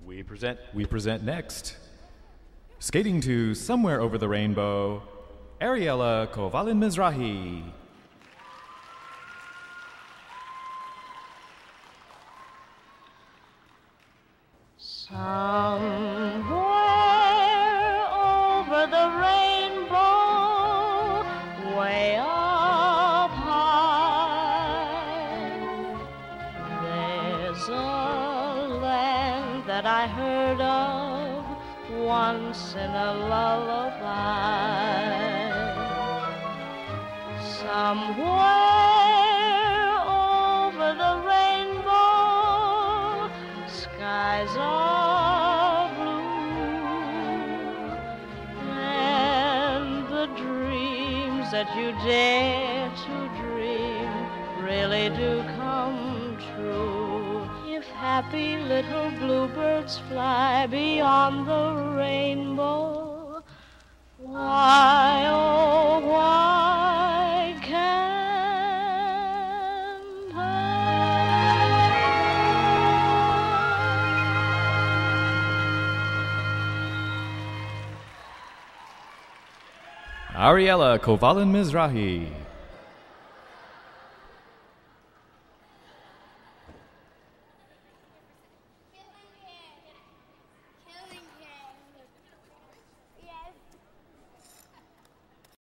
We present next, skating to Somewhere Over the Rainbow, Ariella Covalin-Mizrahi. Somewhere over the rainbow, way up high, there's a land that I heard of once in a lullaby. Somewhere over the rainbow, skies are blue, and the dreams that you dare to dream really do come true. If happy little bluebirds fly beyond the rainbow, why, oh, why can't I? Ariella Covalin-Mizrahi.